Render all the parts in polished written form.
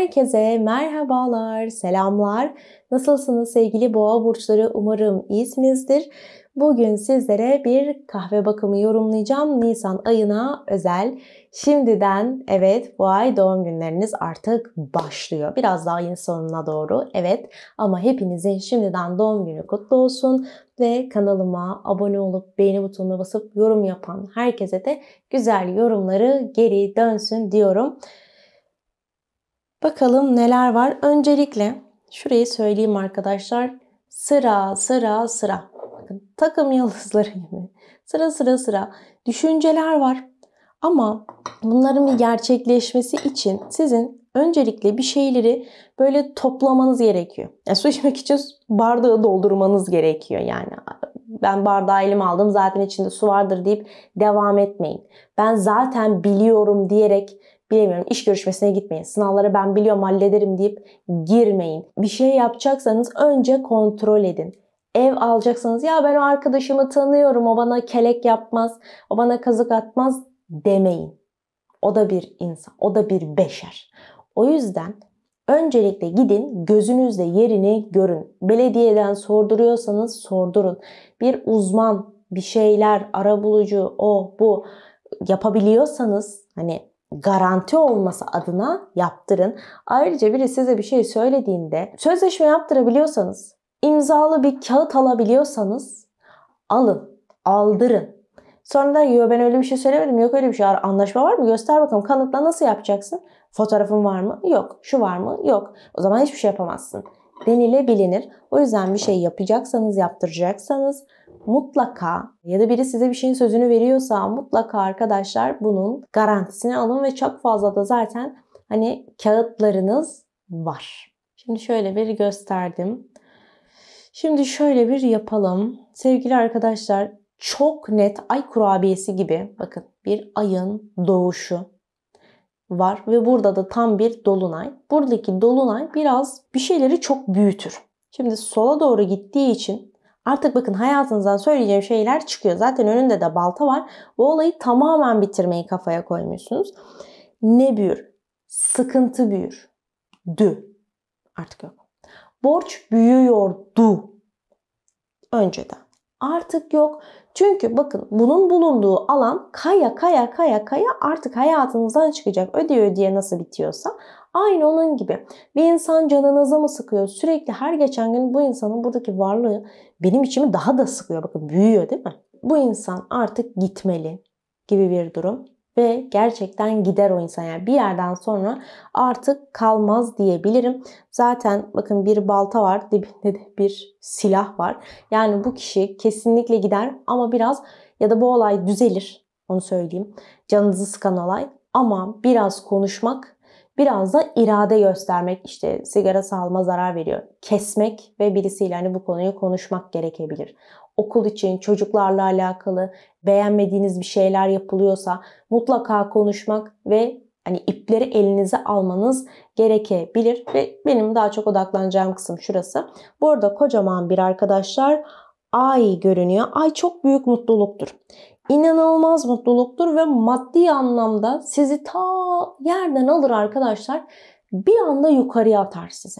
Herkese merhabalar, selamlar. Nasılsınız sevgili boğa burçları? Umarım iyisinizdir. Bugün sizlere bir kahve bakımı yorumlayacağım. Nisan ayına özel. Şimdiden evet bu ay doğum günleriniz artık başlıyor. Biraz daha ayın sonuna doğru evet. Ama hepinizin şimdiden doğum günü kutlu olsun. Ve kanalıma abone olup beğeni butonuna basıp yorum yapan herkese de güzel yorumları geri dönsün diyorum. Bakalım neler var. Öncelikle şurayı söyleyeyim arkadaşlar. Sıra sıra sıra. Bakın takım yıldızları gibi. Sıra sıra sıra düşünceler var. Ama bunların bir gerçekleşmesi için sizin öncelikle bir şeyleri böyle toplamanız gerekiyor. Yani su içmek için bardağı doldurmanız gerekiyor yani. Ben bardağı elime aldım zaten içinde su vardır deyip devam etmeyin. Ben zaten biliyorum diyerek bilemiyorum iş görüşmesine gitmeyin. Sınavlara ben biliyorum hallederim deyip girmeyin. Bir şey yapacaksanız önce kontrol edin. Ev alacaksanız ya ben o arkadaşımı tanıyorum o bana kelek yapmaz, o bana kazık atmaz demeyin. O da bir insan, o da bir beşer. O yüzden öncelikle gidin gözünüzle yerini görün. Belediyeden sorduruyorsanız sordurun. Bir uzman, bir şeyler, arabulucu, o bu yapabiliyorsanız hani garanti olması adına yaptırın. Ayrıca biri size bir şey söylediğinde sözleşme yaptırabiliyorsanız, imzalı bir kağıt alabiliyorsanız alın, aldırın. Sonra da yok ben öyle bir şey söylemedim, yok öyle bir şey. Anlaşma var mı? Göster bakalım. Kanıtla nasıl yapacaksın? Fotoğrafın var mı? Yok. Şu var mı? Yok. O zaman hiçbir şey yapamazsın. Denilebilir. O yüzden bir şey yapacaksanız, yaptıracaksanız mutlaka ya da biri size bir şeyin sözünü veriyorsa mutlaka arkadaşlar bunun garantisini alın ve çok fazla da zaten hani kağıtlarınız var. Şimdi şöyle bir gösterdim. Şimdi şöyle bir yapalım. Sevgili arkadaşlar çok net ay kurabiyesi gibi bakın bir ayın doğuşu var ve burada da tam bir dolunay. Buradaki dolunay biraz bir şeyleri çok büyütür. Şimdi sola doğru gittiği için artık bakın hayatınızdan söyleyeceğim şeyler çıkıyor. Zaten önünde de balta var. Bu olayı tamamen bitirmeyi kafaya koymuşsunuz. Ne büyür? Sıkıntı büyür. Artık yok. Borç büyüyordu önceden. Artık yok. Çünkü bakın bunun bulunduğu alan kaya artık hayatınızdan çıkacak. Ödeye nasıl bitiyorsa aynı onun gibi. Bir insan canınızı mı sıkıyor? Sürekli her geçen gün bu insanın buradaki varlığı benim içimi daha da sıkıyor. Bakın büyüyor değil mi? Bu insan artık gitmeli gibi bir durum. Ve gerçekten gider o insan. Yani bir yerden sonra artık kalmaz diyebilirim. Zaten bakın bir balta var, dibinde de bir silah var. Yani bu kişi kesinlikle gider ama biraz ya da bu olay düzelir. Onu söyleyeyim. Canınızı sıkan olay. Ama biraz konuşmak, biraz da irade göstermek. İşte sigara sağlığıma zarar veriyor. Kesmek ve birisiyle hani bu konuyu konuşmak gerekebilir. Okul için, çocuklarla alakalı beğenmediğiniz bir şeyler yapılıyorsa mutlaka konuşmak ve hani ipleri elinize almanız gerekebilir ve benim daha çok odaklanacağım kısım şurası. Burada kocaman bir arkadaşlar ay görünüyor. Ay çok büyük mutluluktur. İnanılmaz mutluluktur ve maddi anlamda sizi ta yerden alır arkadaşlar. Bir anda yukarıya atar sizi.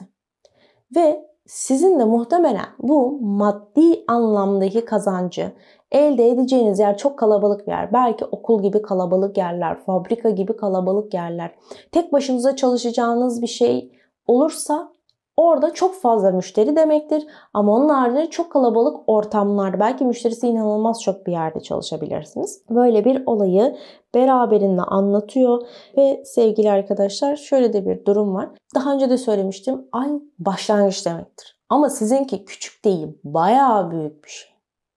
Ve sizin de muhtemelen bu maddi anlamdaki kazancı elde edeceğiniz yer çok kalabalık bir yer. Belki okul gibi kalabalık yerler, fabrika gibi kalabalık yerler. Tek başınıza çalışacağınız bir şey olursa orada çok fazla müşteri demektir. Ama onun haricinde çok kalabalık ortamlarda belki müşterisi inanılmaz çok bir yerde çalışabilirsiniz. Böyle bir olayı beraberinde anlatıyor ve sevgili arkadaşlar şöyle de bir durum var. Daha önce de söylemiştim. Ay başlangıç demektir. Ama sizinki küçük değil, bayağı büyük bir şey.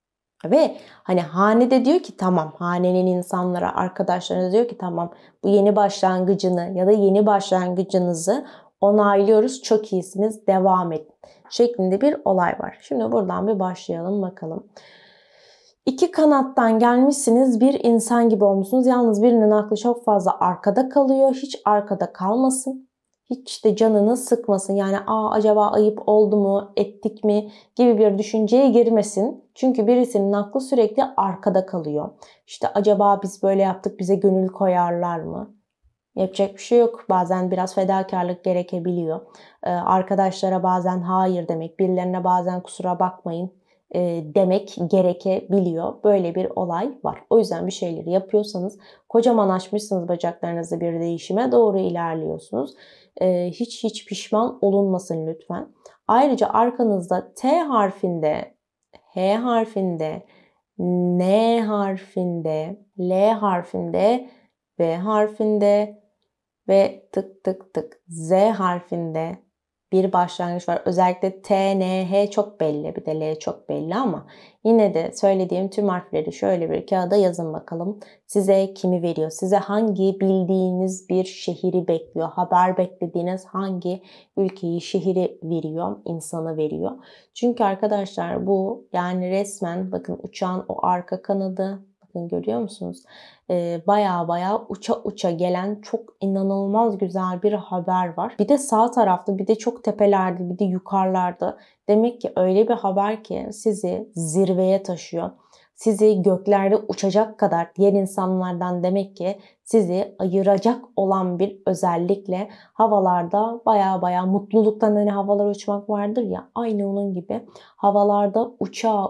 Ve hani hanede diyor ki tamam, hanenin insanlara, arkadaşlarına diyor ki tamam bu yeni başlangıcını ya da yeni başlangıcınızı onaylıyoruz. Çok iyisiniz, devam edin şeklinde bir olay var. Şimdi buradan bir başlayalım bakalım. İki kanattan gelmişsiniz, bir insan gibi olmuşsunuz. Yalnız birinin aklı çok fazla arkada kalıyor. Hiç arkada kalmasın. Hiç de canını sıkmasın. Yani acaba ayıp oldu mu, ettik mi gibi bir düşünceye girmesin. Çünkü birisinin aklı sürekli arkada kalıyor. İşte acaba biz böyle yaptık, bize gönül koyarlar mı? Yapacak bir şey yok. Bazen biraz fedakarlık gerekebiliyor. Arkadaşlara bazen hayır demek, birilerine bazen kusura bakmayın demek gerekebiliyor. Böyle bir olay var. O yüzden bir şeyleri yapıyorsanız kocaman açmışsınız bacaklarınızı bir değişime doğru ilerliyorsunuz. Hiç pişman olunmasın lütfen. Ayrıca arkanızda T harfinde, H harfinde, N harfinde, L harfinde, B harfinde ve tık tık tık Z harfinde bir başlangıç var. Özellikle T, N, H çok belli. Bir de L çok belli ama yine de söylediğim tüm harfleri şöyle bir kağıda yazın bakalım. Size kimi veriyor? Size hangi bildiğiniz bir şehri bekliyor? Haber beklediğiniz hangi ülkeyi, şehri veriyor? İnsanı veriyor. Çünkü arkadaşlar bu yani resmen bakın uçağın o arka kanadı, bakın görüyor musunuz? Baya uça uça gelen çok inanılmaz güzel bir haber var. Bir de sağ tarafta, bir de çok tepelerde, bir de yukarılarda. Demek ki öyle bir haber ki sizi zirveye taşıyor. Sizi göklerde uçacak kadar diğer insanlardan demek ki sizi ayıracak olan bir özellikle havalarda baya mutluluktan hani havalara uçmak vardır ya, aynı onun gibi havalarda uça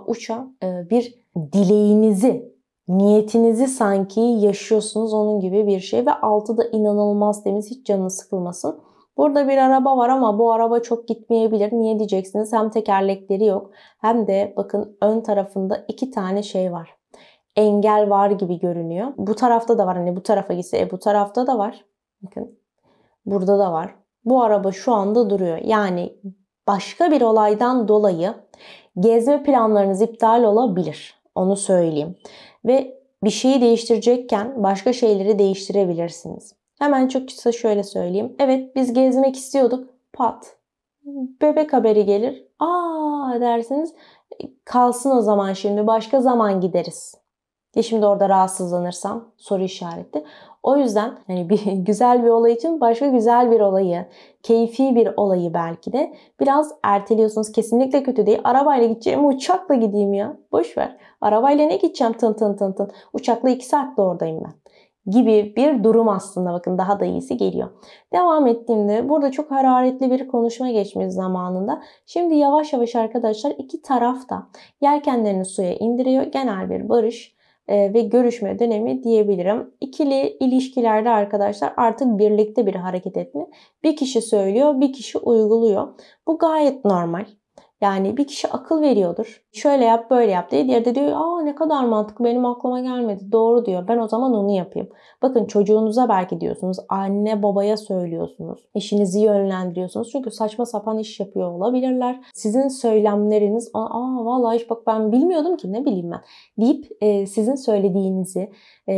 bir dileğinizi, niyetinizi sanki yaşıyorsunuz, onun gibi bir şey ve altı da inanılmaz temiz, hiç canınız sıkılmasın. Burada bir araba var ama bu araba çok gitmeyebilir. Niye diyeceksiniz? Hem tekerlekleri yok hem de bakın ön tarafında 2 tane şey var. Engel var gibi görünüyor. Bu tarafta da var. Hani bu tarafa gitse bu tarafta da var. Bakın burada da var. Bu araba şu anda duruyor. Yani başka bir olaydan dolayı gezme planlarınız iptal olabilir. Onu söyleyeyim. Ve bir şeyi değiştirecekken başka şeyleri değiştirebilirsiniz. Hemen çok kısa şöyle söyleyeyim. Evet, biz gezmek istiyorduk. Pat. Bebek haberi gelir. Aa dersiniz. Kalsın o zaman, şimdi başka zaman gideriz. Ya şimdi orada rahatsızlanırsam soru işareti. O yüzden hani bir güzel bir olay için başka güzel bir olayı, keyfi bir olayı belki de biraz erteliyorsunuz. Kesinlikle kötü değil. Arabayla gideceğim, uçakla gideyim ya. Boş ver. Arabayla ne gideceğim tın. Uçakla 2 saatte oradayım ben. Gibi bir durum aslında, bakın daha da iyisi geliyor. Devam ettiğimde burada çok hararetli bir konuşma geçmiş zamanında. Şimdi yavaş yavaş arkadaşlar iki taraf da yelkenlerini suya indiriyor. Genel bir barış ve görüşme dönemi diyebilirim. İkili ilişkilerde arkadaşlar artık birlikte bir hareket etme. Bir kişi söylüyor, bir kişi uyguluyor. Bu gayet normal. Yani bir kişi akıl veriyordur. Şöyle yap, böyle yap diye. Diğeri de diyor, aa ne kadar mantıklı, benim aklıma gelmedi. Doğru diyor. Ben o zaman onu yapayım. Bakın çocuğunuza belki diyorsunuz. Anne babaya söylüyorsunuz. Eşinizi yönlendiriyorsunuz. Çünkü saçma sapan iş yapıyor olabilirler. Sizin söylemleriniz, aa vallahi bak ben bilmiyordum ki, ne bileyim ben deyip sizin söylediğinizi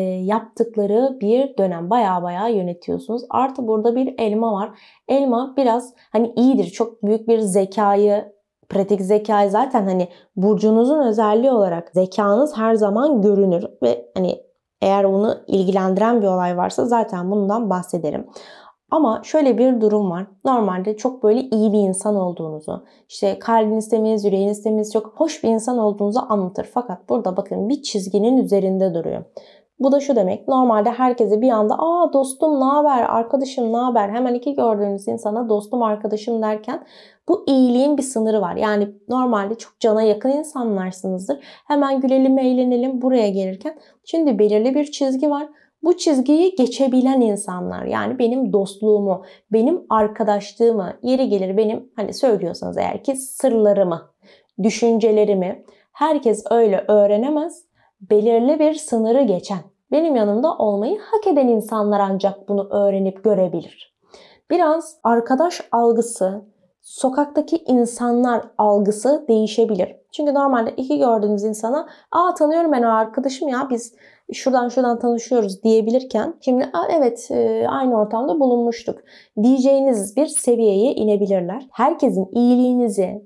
yaptıkları bir dönem baya yönetiyorsunuz. Artı burada bir elma var. Elma biraz hani iyidir. Çok büyük bir zekayı, pratik zekayı zaten hani burcunuzun özelliği olarak zekanız her zaman görünür ve hani eğer bunu ilgilendiren bir olay varsa zaten bundan bahsederim. Ama şöyle bir durum var. Normalde çok böyle iyi bir insan olduğunuzu, işte kalbiniz temiz, yüreğiniz temiz, çok hoş bir insan olduğunuzu anlatır. Fakat burada bakın bir çizginin üzerinde duruyor. Bu da şu demek. Normalde herkese bir anda aa dostum ne haber, arkadaşım ne haber, hemen iki gördüğünüz insana dostum arkadaşım derken bu iyiliğin bir sınırı var. Yani normalde çok cana yakın insanlarsınızdır. Hemen gülelim, eğlenelim buraya gelirken. Şimdi belirli bir çizgi var. Bu çizgiyi geçebilen insanlar, yani benim dostluğumu, benim arkadaşlığımı, yeri gelir benim hani söylüyorsanız eğer ki sırlarımı, düşüncelerimi herkes öyle öğrenemez. Belirli bir sınırı geçen, benim yanımda olmayı hak eden insanlar ancak bunu öğrenip görebilir. Biraz arkadaş algısı, sokaktaki insanlar algısı değişebilir. Çünkü normalde iki gördüğünüz insana aa tanıyorum ben o arkadaşım ya, biz şuradan tanışıyoruz diyebilirken şimdi evet aynı ortamda bulunmuştuk diyeceğiniz bir seviyeye inebilirler. Herkesin iyiliğinizi,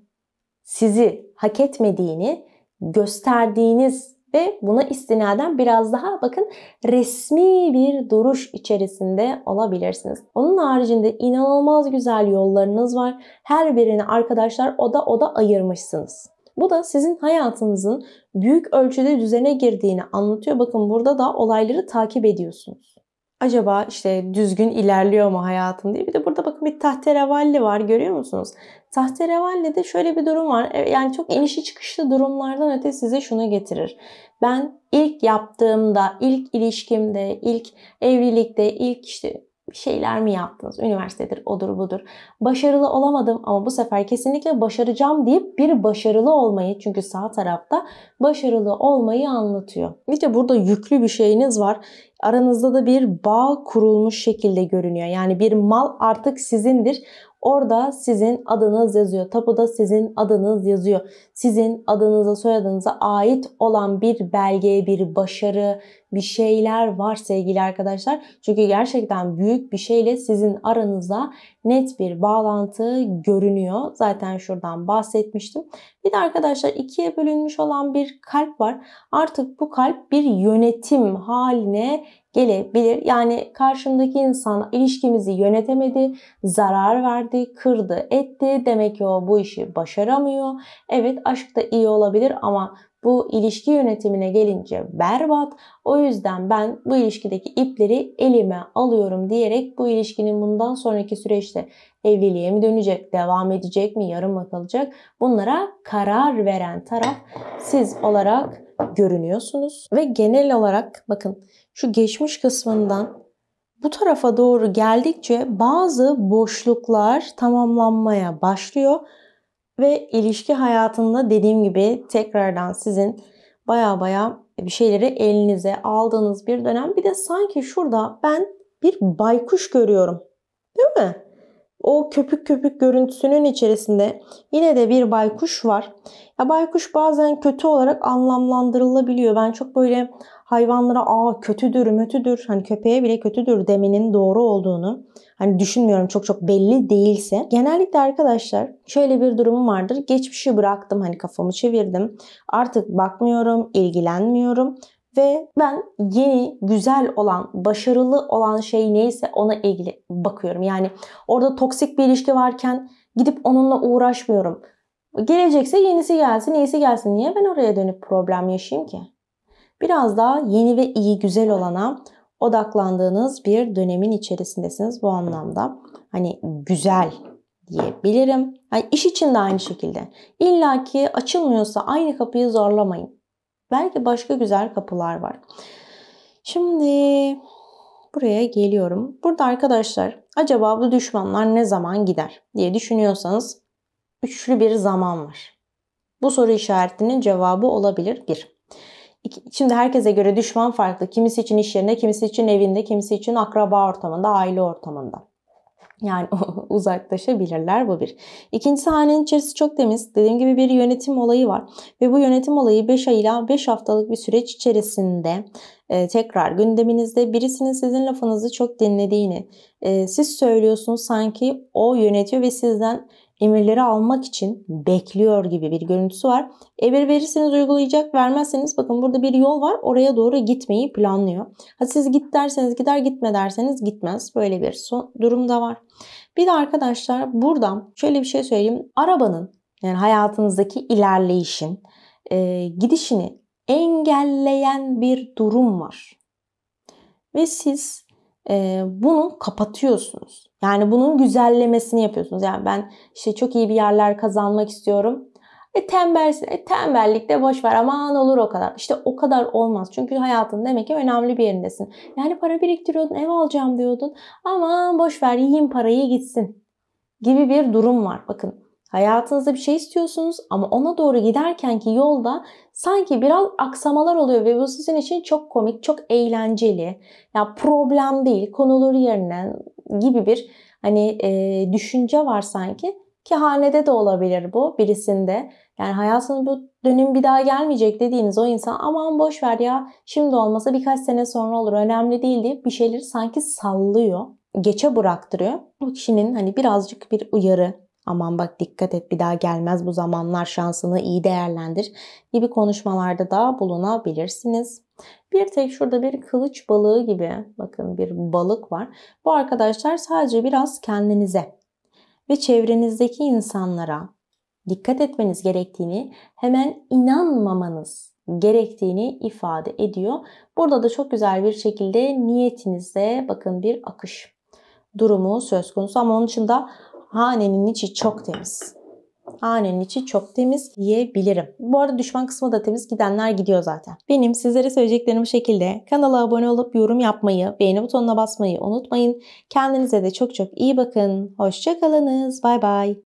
sizi hak etmediğini gösterdiğiniz ve buna istinaden biraz daha bakın resmi bir duruş içerisinde olabilirsiniz. Onun haricinde inanılmaz güzel yollarınız var. Her birini arkadaşlar oda ayırmışsınız. Bu da sizin hayatınızın büyük ölçüde düzene girdiğini anlatıyor. Bakın burada da olayları takip ediyorsunuz. Acaba işte düzgün ilerliyor mu hayatım diye. Bir de burada bakın bir tahterevalli var, görüyor musunuz? Tahterevallide şöyle bir durum var. Yani çok inişi çıkışlı durumlardan öte size şunu getirir. Ben ilk yaptığımda, ilk ilişkimde, ilk evlilikte, ilk işte şeyler mi yaptınız? Üniversitedir, odur budur. Başarılı olamadım ama bu sefer kesinlikle başaracağım deyip bir başarılı olmayı, çünkü sağ tarafta başarılı olmayı anlatıyor. Bir de burada yüklü bir şeyiniz var. Aranızda da bir bağ kurulmuş şekilde görünüyor. Yani bir mal artık sizindir. Orada sizin adınız yazıyor. Tapuda sizin adınız yazıyor. Sizin adınıza, soyadınıza ait olan bir belge, bir başarı, bir şeyler var sevgili arkadaşlar. Çünkü gerçekten büyük bir şeyle sizin aranızda net bir bağlantı görünüyor. Zaten şuradan bahsetmiştim. Bir de arkadaşlar ikiye bölünmüş olan bir kalp var. Artık bu kalp bir yönetim haline gelebilir. Yani karşımdaki insan ilişkimizi yönetemedi, zarar verdi, kırdı, etti. Demek ki o bu işi başaramıyor. Evet, aşk da iyi olabilir ama bu ilişki yönetimine gelince berbat. O yüzden ben bu ilişkideki ipleri elime alıyorum diyerek bu ilişkinin bundan sonraki süreçte evliliğe mi dönecek, devam edecek mi, yarım mı kalacak? Bunlara karar veren taraf siz olarak görünüyorsunuz. Ve genel olarak bakın şu geçmiş kısmından bu tarafa doğru geldikçe bazı boşluklar tamamlanmaya başlıyor. Ve ilişki hayatında dediğim gibi tekrardan sizin baya bir şeyleri elinize aldığınız bir dönem. Bir de sanki şurada ben bir baykuş görüyorum. Değil mi? O köpük köpük görüntüsünün içerisinde yine de bir baykuş var. Ya baykuş bazen kötü olarak anlamlandırılabiliyor. Ben çok böyle hayvanlara kötüdür, mötüdür, hani köpeğe bile kötüdür demenin doğru olduğunu hani düşünmüyorum, çok belli değilse. Genellikle arkadaşlar şöyle bir durumum vardır. Geçmişi bıraktım, hani kafamı çevirdim. Artık bakmıyorum, ilgilenmiyorum. Ve ben yeni, güzel olan, başarılı olan şey neyse ona ilgili bakıyorum. Yani orada toksik bir ilişki varken gidip onunla uğraşmıyorum. Gelecekse yenisi gelsin, iyisi gelsin. Niye ben oraya dönüp problem yaşayayım ki? Biraz daha yeni ve iyi, güzel olana odaklandığınız bir dönemin içerisindesiniz bu anlamda. Hani güzel diyebilirim. Yani iş için de aynı şekilde. İlla ki açılmıyorsa aynı kapıyı zorlamayın. Belki başka güzel kapılar var. Şimdi buraya geliyorum. Burada arkadaşlar acaba bu düşmanlar ne zaman gider diye düşünüyorsanız üçlü bir zaman var. Bu soru işaretinin cevabı olabilir 1. Şimdi herkese göre düşman farklı. Kimisi için iş yerinde, kimisi için evinde, kimisi için akraba ortamında, aile ortamında. Yani uzaklaşabilirler, bu bir. İkincisi, hanenin içerisi çok temiz. Dediğim gibi bir yönetim olayı var. Ve bu yönetim olayı 5 ay ila 5 haftalık bir süreç içerisinde tekrar gündeminizde, birisinin sizin lafınızı çok dinlediğini, siz söylüyorsunuz sanki o yönetiyor ve sizden emirleri almak için bekliyor gibi bir görüntüsü var. Emir verirseniz uygulayacak, vermezseniz bakın burada bir yol var, oraya doğru gitmeyi planlıyor. Siz git derseniz gider, gitme derseniz gitmez. Böyle bir durum da var. Bir de arkadaşlar buradan şöyle bir şey söyleyeyim. Arabanın, yani hayatınızdaki ilerleyişin gidişini engelleyen bir durum var. Ve siz bunu kapatıyorsunuz. Yani bunun güzellemesini yapıyorsunuz. Yani ben işte çok iyi bir yerler kazanmak istiyorum. Tembelsin. Tembellik de boş ver, aman olur o kadar. İşte o kadar olmaz. Çünkü hayatın demek ki önemli bir yerindesin. Yani para biriktiriyordun, ev alacağım diyordun. Aman boş ver, yiyeyim parayı gitsin gibi bir durum var. Bakın, hayatınızda bir şey istiyorsunuz ama ona doğru giderken ki yolda sanki biraz aksamalar oluyor ve bu sizin için çok komik, çok eğlenceli. Ya problem değil, konulur yerine gibi bir düşünce var sanki. Ki hanede de olabilir bu birisinde. Yani hayatının bu dönüm bir daha gelmeyecek dediğiniz o insan aman boş ver ya, şimdi olmasa birkaç sene sonra olur, önemli değil deyip bir şeyleri sanki sallıyor, geçe bıraktırıyor. Bu kişinin birazcık bir uyarı, aman bak dikkat et, bir daha gelmez bu zamanlar, şansını iyi değerlendir gibi konuşmalarda da bulunabilirsiniz. Bir tek şurada bir kılıç balığı gibi, bakın bir balık var. Bu arkadaşlar sadece biraz kendinize ve çevrenizdeki insanlara dikkat etmeniz gerektiğini, hemen inanmamanız gerektiğini ifade ediyor. Burada da çok güzel bir şekilde niyetinizde bakın bir akış durumu söz konusu ama onun dışında hanenin içi çok temiz. Hanenin içi çok temiz diyebilirim. Bu arada düşman kısmı da temiz, gidenler gidiyor zaten. Benim sizlere söyleyeceklerim bu şekilde. Kanala abone olup yorum yapmayı, beğeni butonuna basmayı unutmayın. Kendinize de çok çok iyi bakın. Hoşça kalınız. Bay bay.